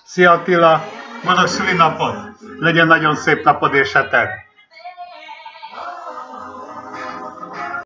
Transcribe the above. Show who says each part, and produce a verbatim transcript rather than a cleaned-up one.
Speaker 1: Szia Attila! Boldog szülinapod! Legyen nagyon szép napod és heted!